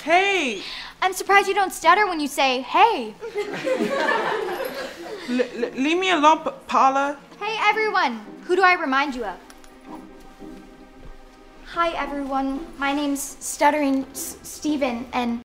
Hey! I'm surprised you don't stutter when you say, hey. Leave me alone, Paula. Hey, everyone. Who do I remind you of? Hi, everyone. My name's Stuttering Steven, and